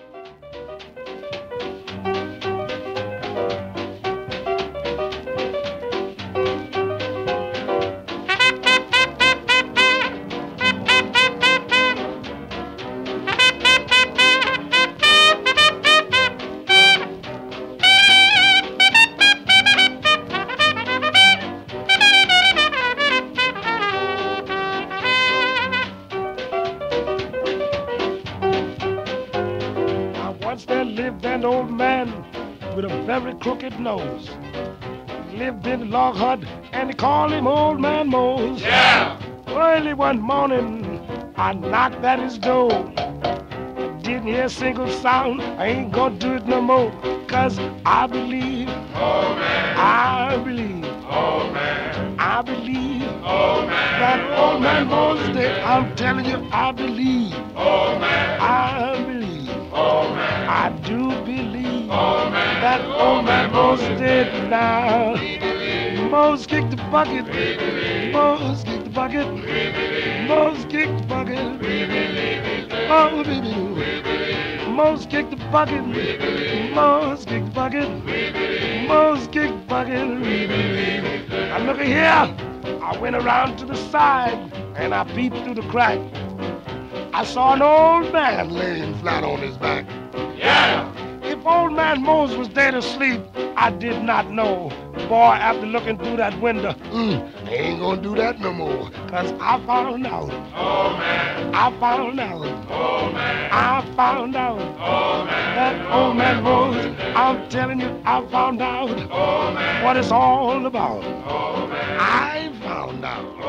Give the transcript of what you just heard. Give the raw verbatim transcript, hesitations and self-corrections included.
Once there lived an old man with a very crooked nose. He lived in a log hut and they called him Old Man Mose. Yeah! Early one morning, I knocked at his door. Didn't hear a single sound, I ain't gonna do it no more. Cause I believe, Oh man, I believe, oh man, I believe oh man, that Old Man Mose is dead. I'm telling you, I believe, oh man, I believe. oh man, I do believe oh man, that old man Mose is dead now. Mose kicked the bucket. Mose kicked the bucket. Mose kicked the bucket. Oh, baby. Mose kicked the bucket. Mose kicked the bucket. Mose kicked the bucket. Now look at here. I went around to the side and I peeped through the crack. I saw an old man laying flat on his back. yeah! If old man Mose was dead asleep, I did not know. Boy, after looking through that window, mm, I ain't gonna do that no more. Cause I found out, Oh man, I found out, oh man, I found out oh man, that old man Mose, I'm telling you, I found out oh man, what it's all about. oh man, I found out